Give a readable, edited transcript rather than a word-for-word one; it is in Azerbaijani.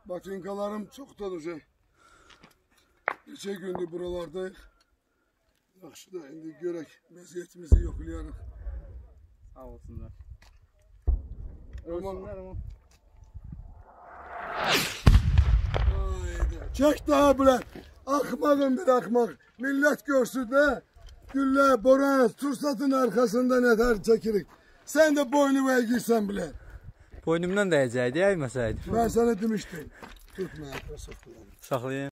Batinkalarım çoktan уже. Neçə gündür buralardayıq. Yaxşı da indi görək vəziyyətimizi yoxlayarıq. Sağ olsunlar. Ölsünlər ama. Çək daha bilər. Axmağın bir axmaq. Millət görsün də. Güllə, boran, tursatın arkasında nətər çəkirik. Sən də boynu vəlgirsən bilər. Boynumdan dəyəcəkdi, yaymasaydı. Mən sənə demişdim. Tutma, saxlayın. Saxlayın.